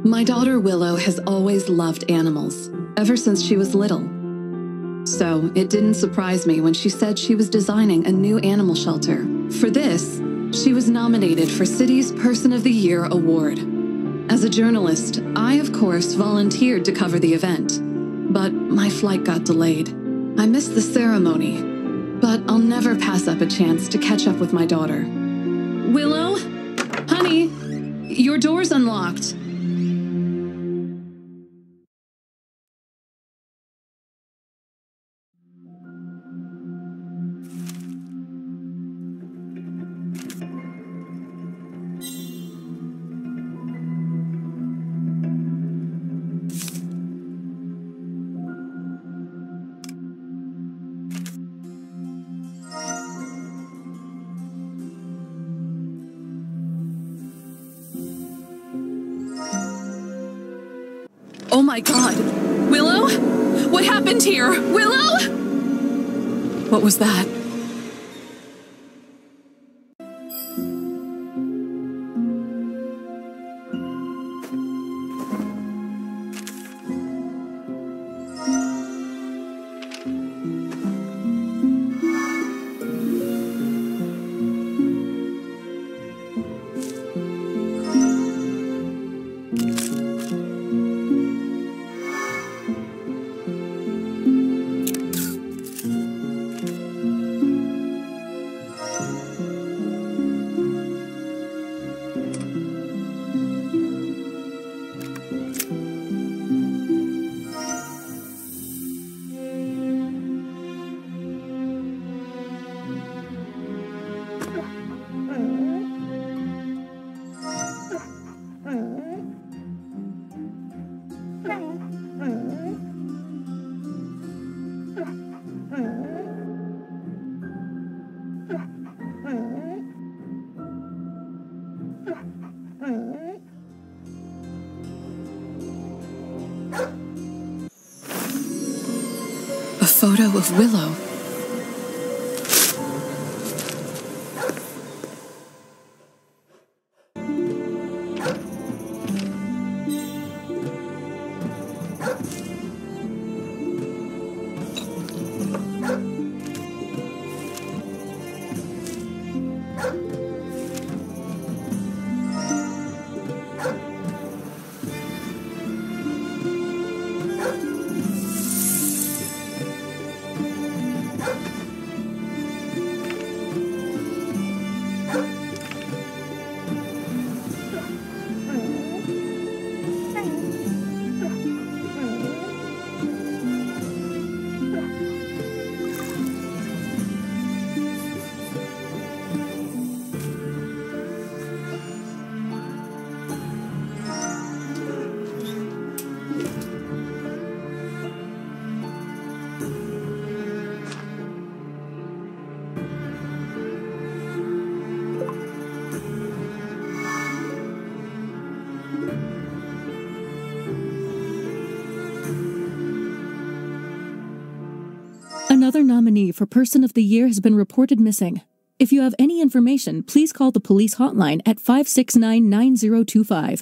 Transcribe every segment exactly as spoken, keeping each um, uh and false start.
My daughter Willow has always loved animals, ever since she was little. So it didn't surprise me when she said she was designing a new animal shelter. For this, she was nominated for City's Person of the Year award. As a journalist, I of course volunteered to cover the event, but my flight got delayed. I missed the ceremony, but I'll never pass up a chance to catch up with my daughter. Willow? Honey, your door's unlocked. Oh my God! Willow? What happened here? Willow? What was that? A photo of Willow. Another nominee for Person of the Year has been reported missing. If you have any information, please call the police hotline at five six nine, nine zero two five.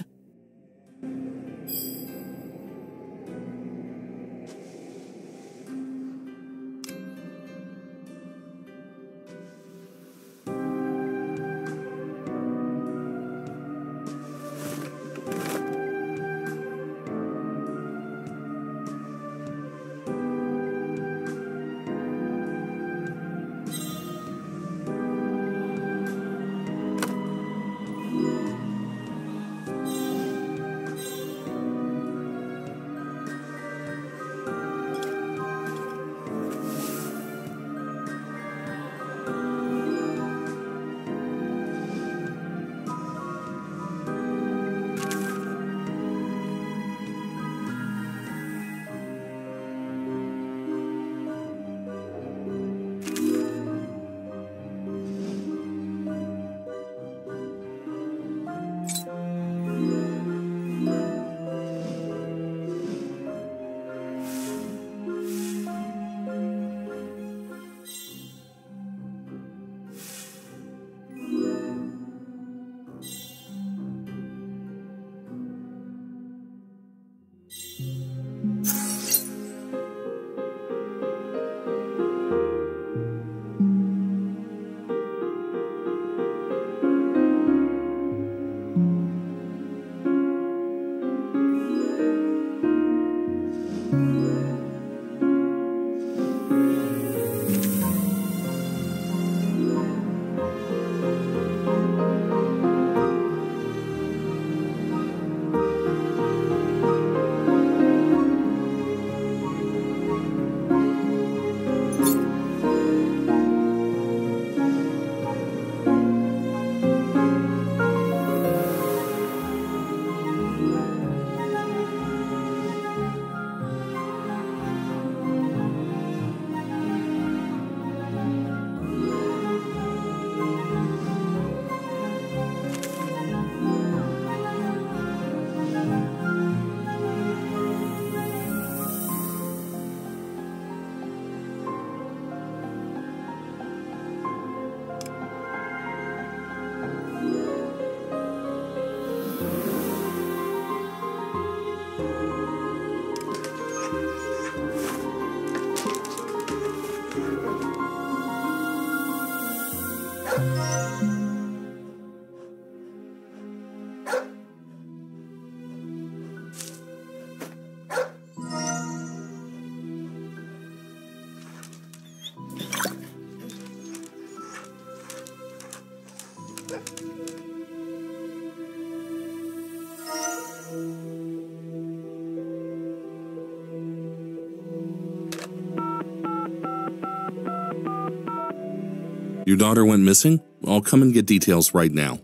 Your daughter went missing? I'll come and get details right now.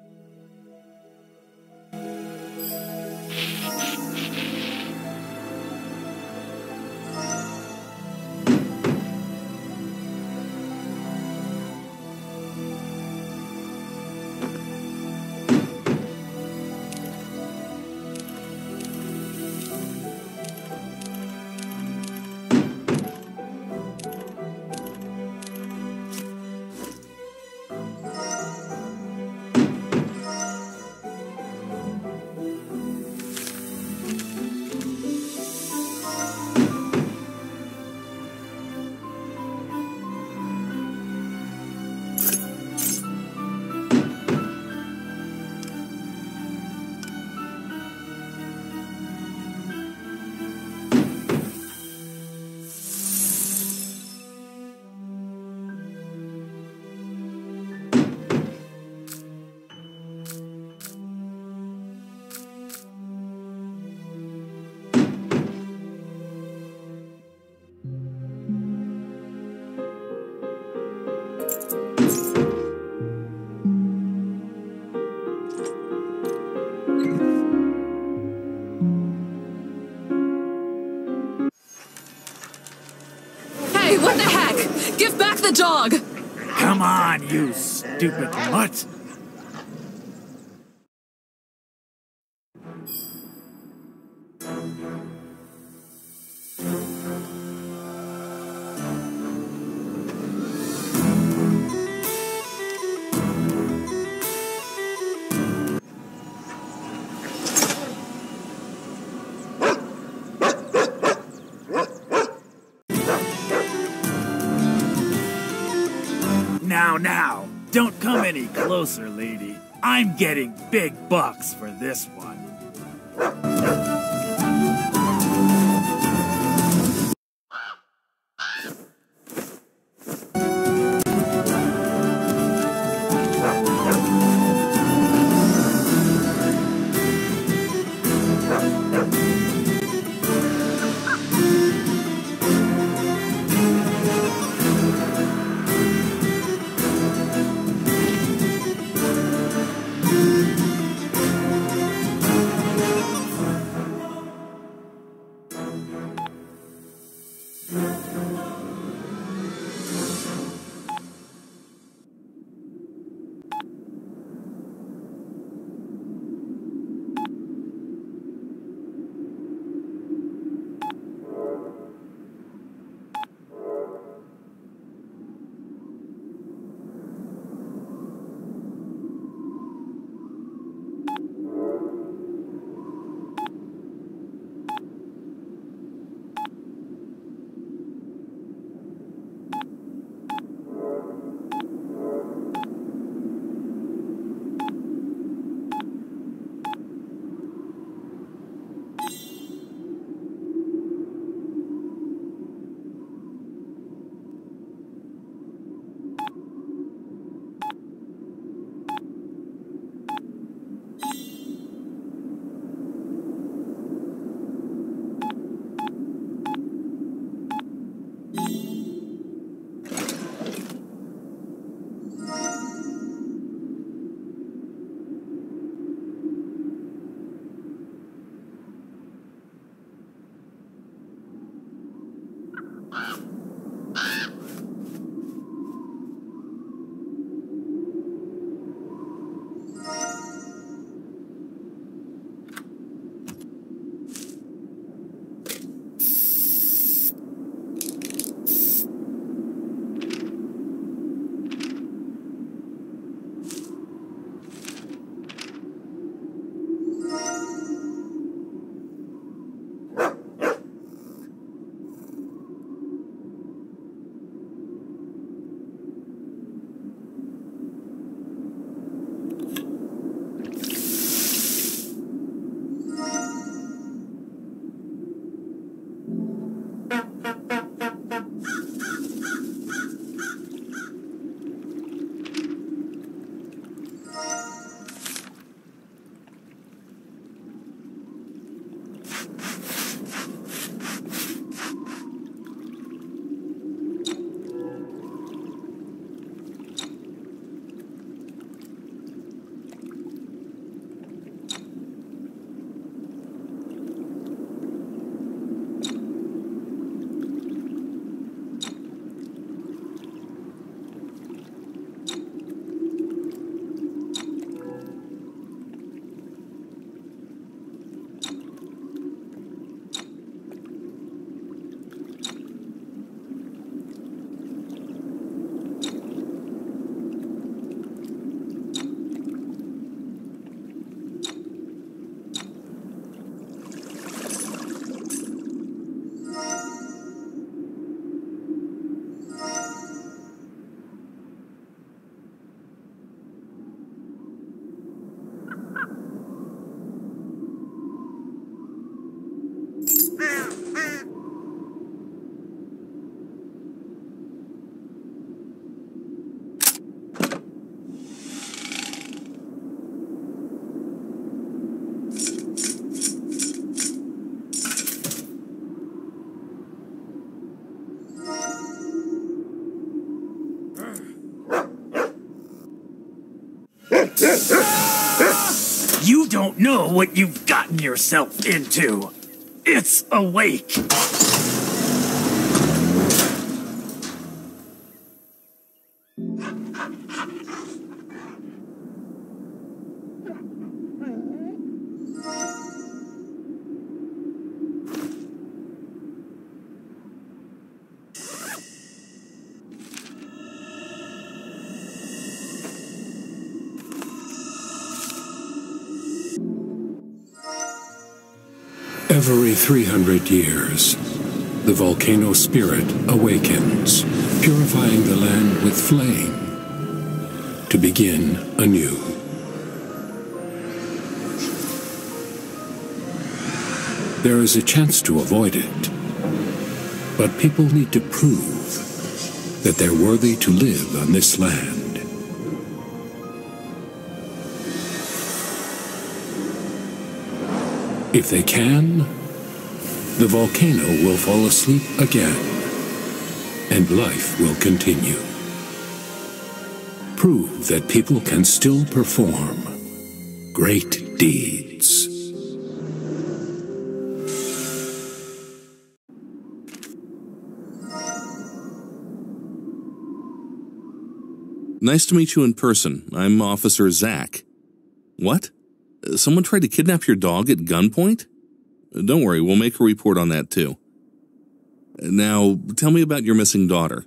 Hey, what the heck? Give back the dog! Come on, you stupid mutt! Now, now, don't come any closer, lady. I'm getting big bucks for this one. You don't know what you've gotten yourself into. It's awake. Every three hundred years, the volcano spirit awakens, purifying the land with flame to begin anew. There is a chance to avoid it, but people need to prove that they're worthy to live on this land. If they can, the volcano will fall asleep again, and life will continue. Prove that people can still perform great deeds. Nice to meet you in person. I'm Officer Zach. What? Someone tried to kidnap your dog at gunpoint? Don't worry, we'll make a report on that too. Now, tell me about your missing daughter.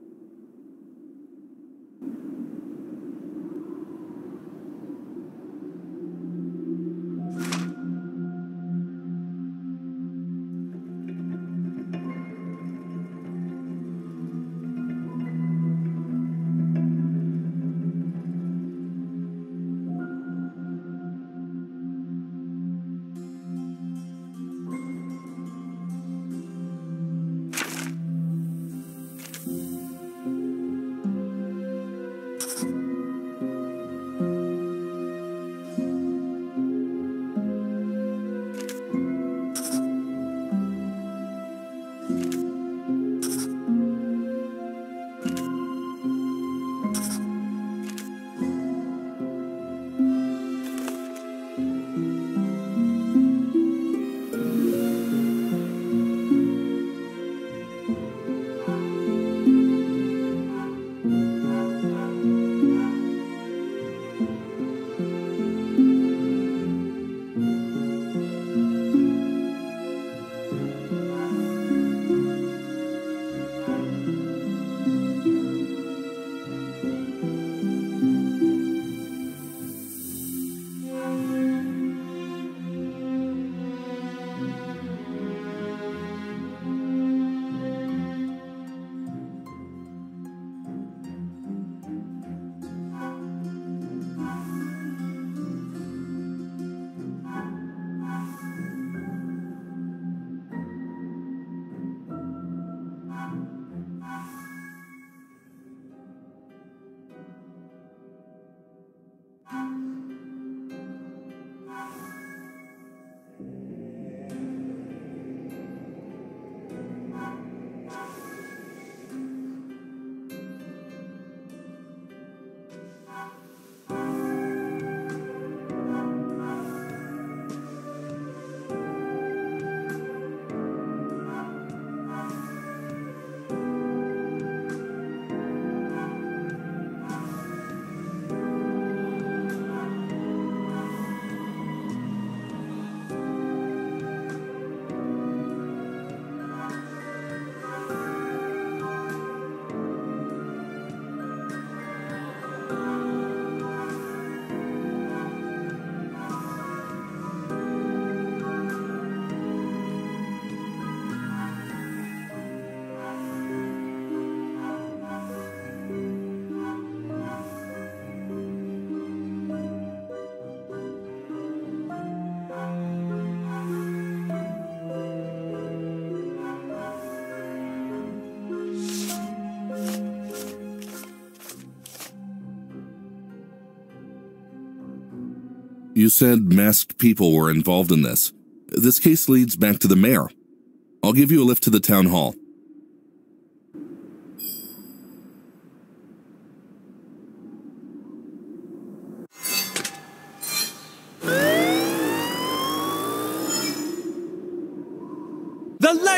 You said masked people were involved in this. This case leads back to the mayor. I'll give you a lift to the town hall.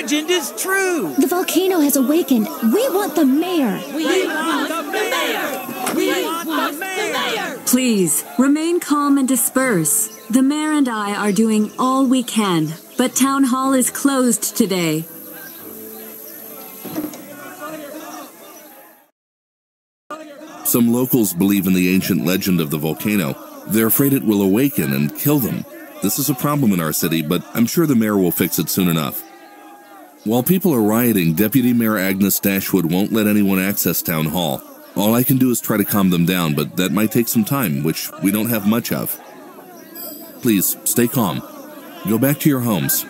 legend is true! The volcano has awakened. We want the mayor! We, we want, want the mayor! We, we want, want the mayor! Please, remain calm and disperse. The mayor and I are doing all we can, but Town Hall is closed today. Some locals believe in the ancient legend of the volcano. They're afraid it will awaken and kill them. This is a problem in our city, but I'm sure the mayor will fix it soon enough. While people are rioting, Deputy Mayor Agnes Dashwood won't let anyone access Town Hall. All I can do is try to calm them down, but that might take some time, which we don't have much of. Please, stay calm. Go back to your homes.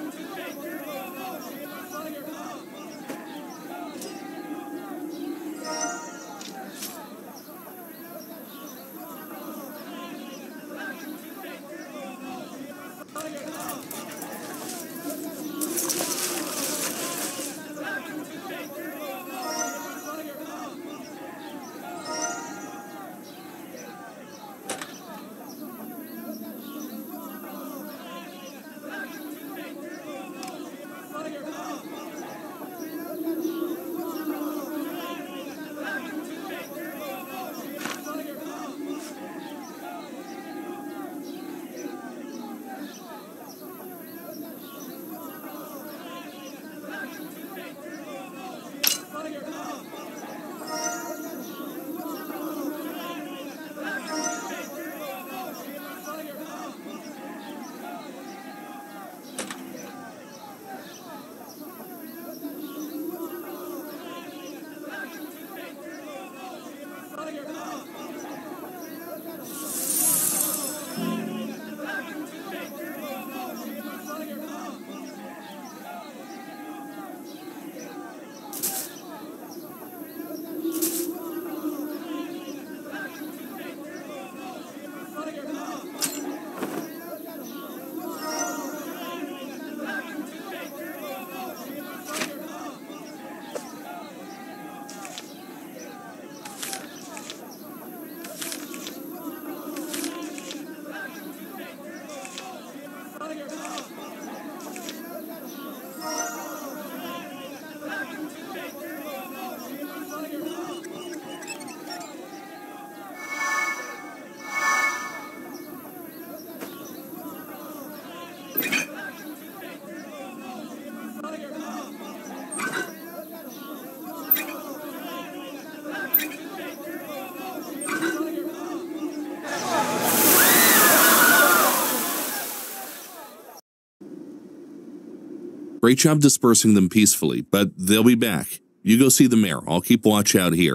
Great job dispersing them peacefully, but they'll be back. You go see the mayor. I'll keep watch out here.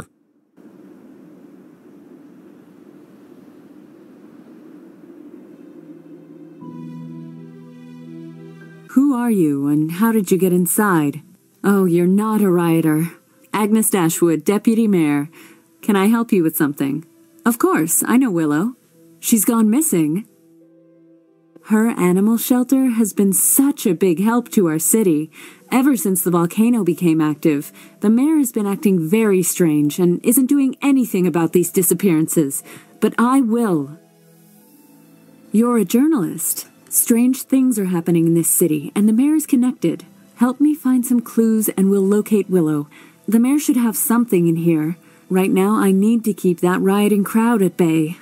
Who are you, and how did you get inside? Oh, you're not a rioter. Agnes Dashwood, Deputy Mayor. Can I help you with something? Of course, I know Willow. She's gone missing. Her animal shelter has been such a big help to our city. Ever since the volcano became active, the mayor has been acting very strange and isn't doing anything about these disappearances. But I will. You're a journalist. Strange things are happening in this city, and the mayor is connected. Help me find some clues and we'll locate Willow. The mayor should have something in here. Right now, I need to keep that rioting crowd at bay.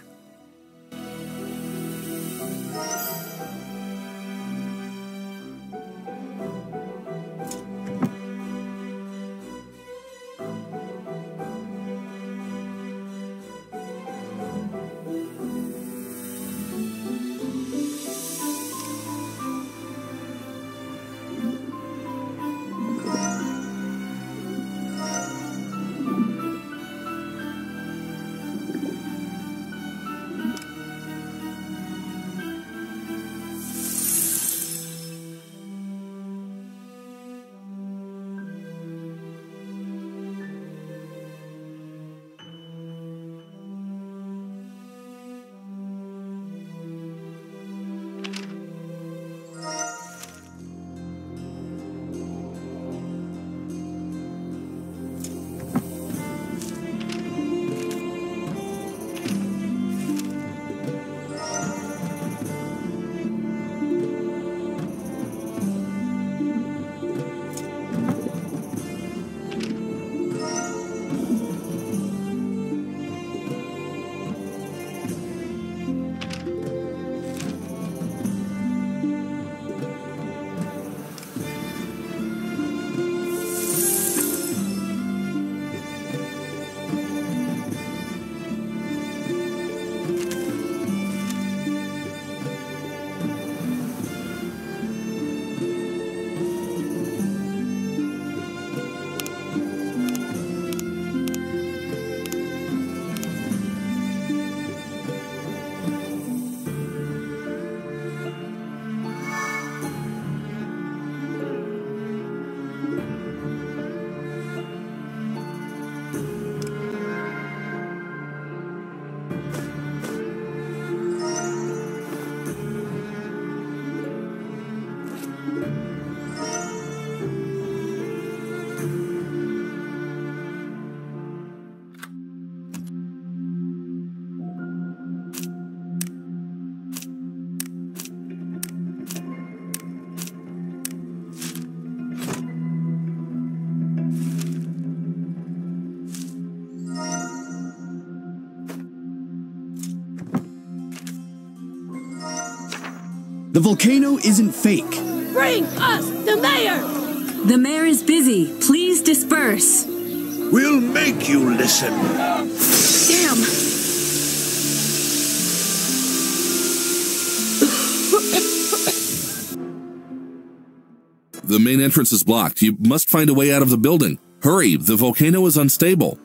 The volcano isn't fake. Bring us the mayor! The mayor is busy. Please disperse. We'll make you listen. Damn! The main entrance is blocked. You must find a way out of the building. Hurry, the volcano is unstable.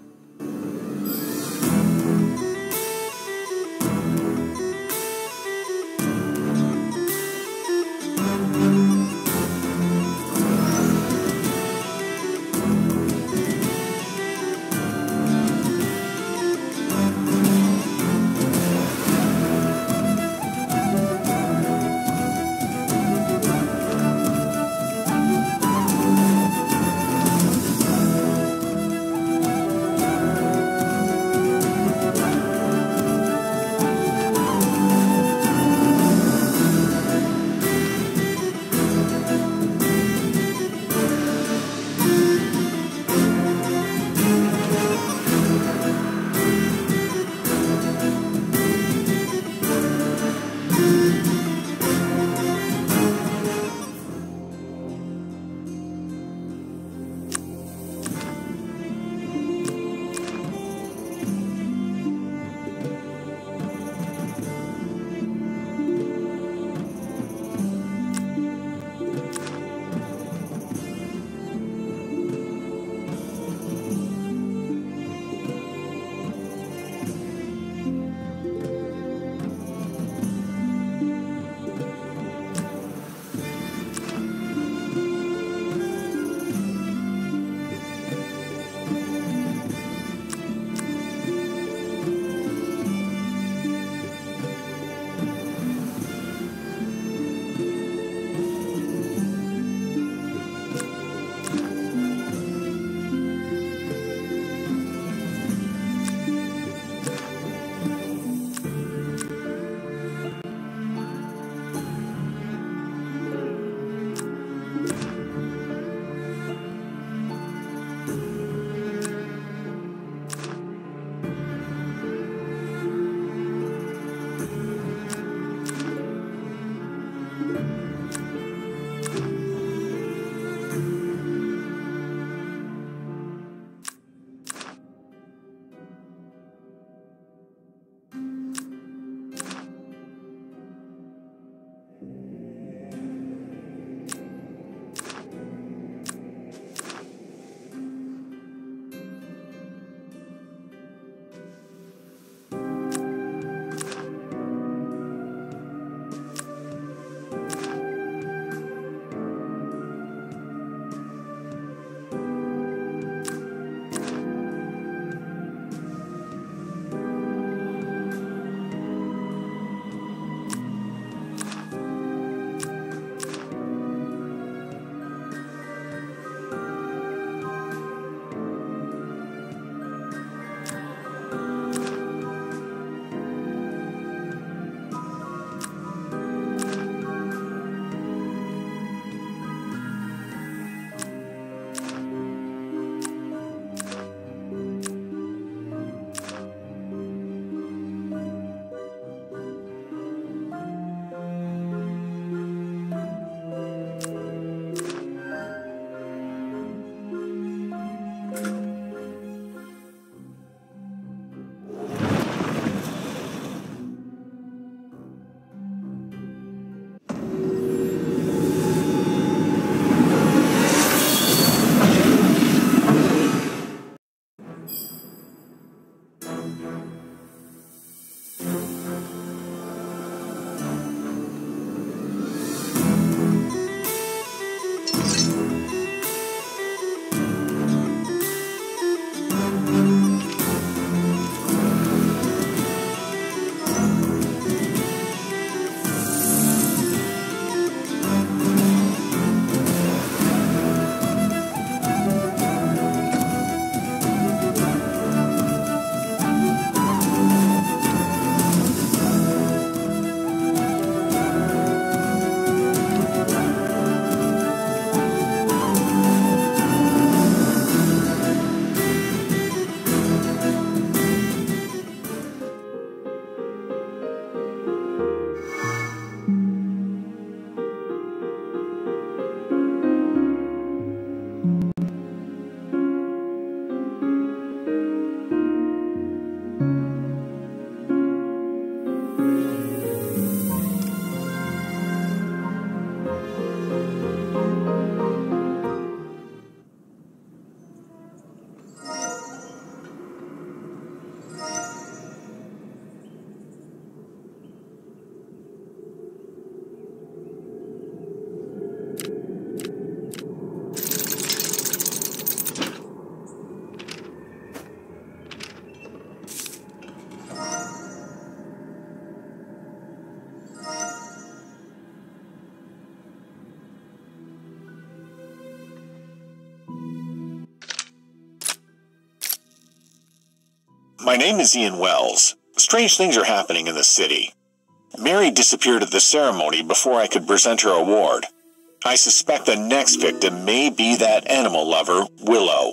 My name is Ian Wells. Strange things are happening in the city. Mary disappeared at the ceremony before I could present her award. I suspect the next victim may be that animal lover, Willow.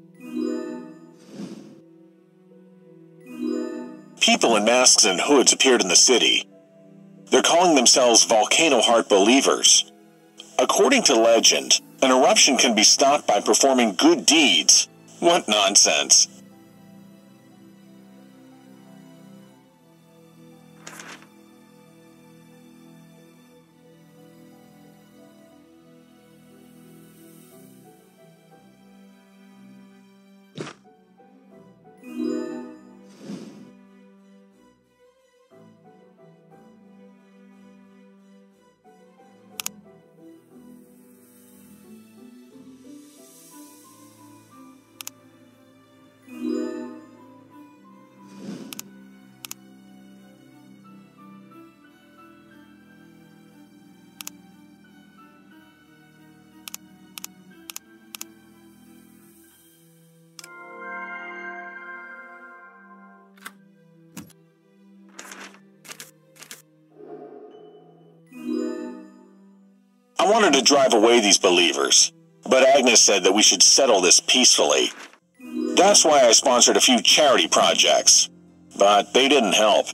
People in masks and hoods appeared in the city. They're calling themselves Volcano Heart Believers. According to legend, an eruption can be stopped by performing good deeds. What nonsense. I wanted to drive away these believers, but Agnes said that we should settle this peacefully. That's why I sponsored a few charity projects, but they didn't help.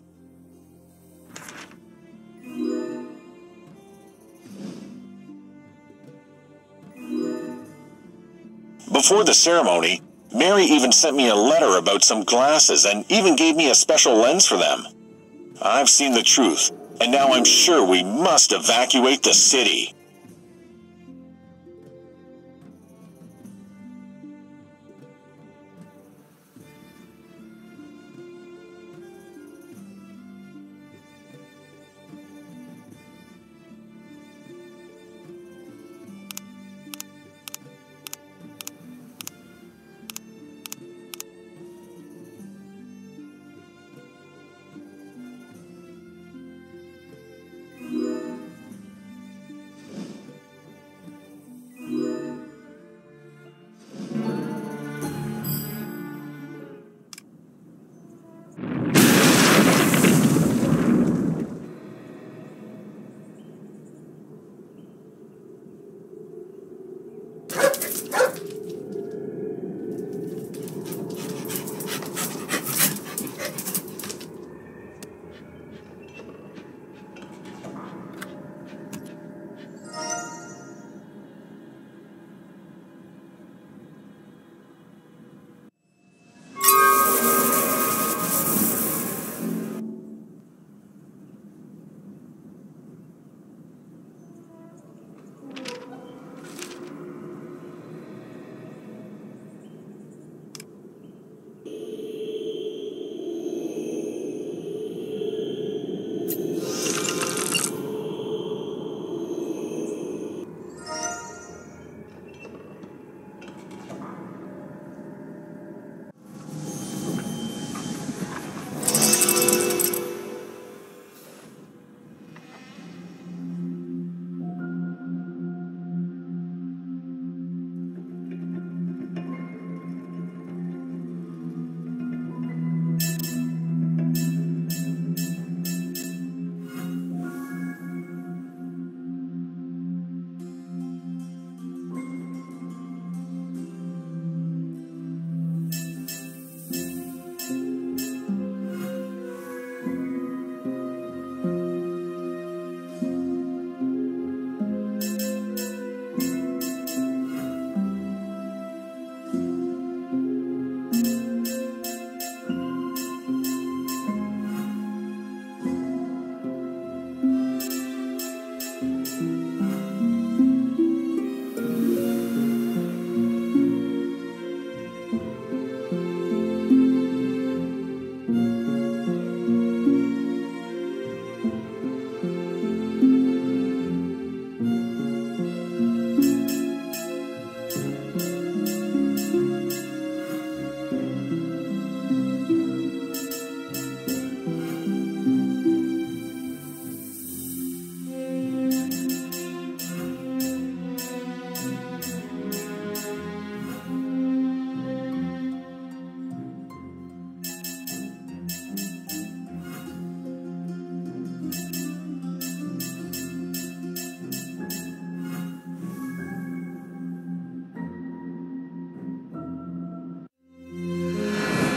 Before the ceremony, Mary even sent me a letter about some glasses and even gave me a special lens for them. I've seen the truth, and now I'm sure we must evacuate the city.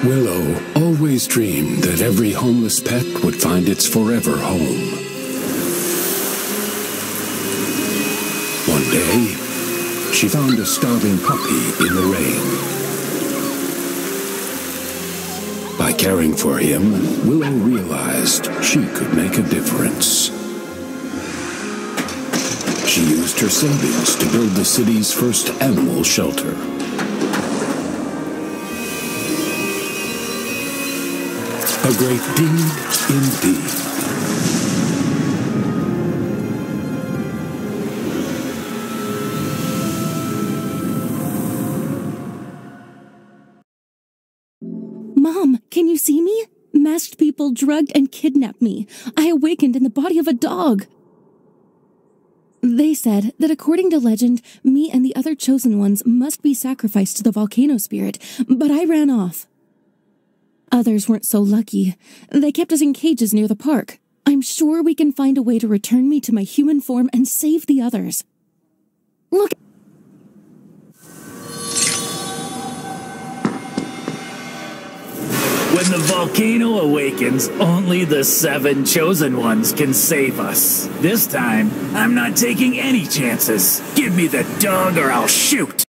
Willow always dreamed that every homeless pet would find its forever home. One day, she found a starving puppy in the rain. By caring for him, Willow realized she could make a difference. She used her savings to build the city's first animal shelter. A great deed indeed. Mom, can you see me? Masked people drugged and kidnapped me. I awakened in the body of a dog. They said that according to legend, me and the other chosen ones must be sacrificed to the volcano spirit, but I ran off. Others weren't so lucky. They kept us in cages near the park. I'm sure we can find a way to return me to my human form and save the others. Look. When the volcano awakens, only the seven chosen ones can save us. This time, I'm not taking any chances. Give me the dog or I'll shoot.